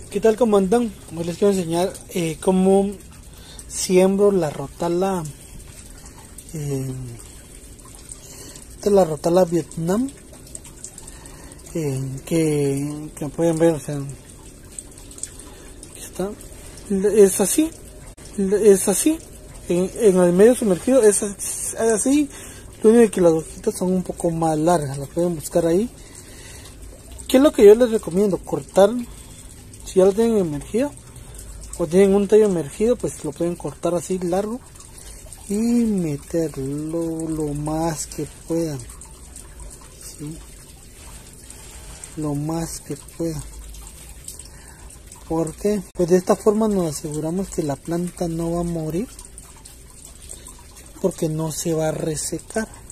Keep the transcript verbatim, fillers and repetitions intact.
¿Qué tal, cómo andan? Hoy les quiero enseñar eh, cómo siembro la rotala. Eh, esta es la rotala Vietnam, eh, que, que pueden ver, o sea, aquí está, es así, es así, en, en el medio sumergido es así, lo único que las hojitas son un poco más largas, las pueden buscar ahí. ¿Qué es lo que yo les recomiendo? Cortar. Si ya lo tienen emergido o tienen un tallo emergido, pues lo pueden cortar así largo y meterlo lo más que puedan, ¿sí? Lo más que puedan. ¿Por qué? Pues de esta forma nos aseguramos que la planta no va a morir, porque no se va a resecar.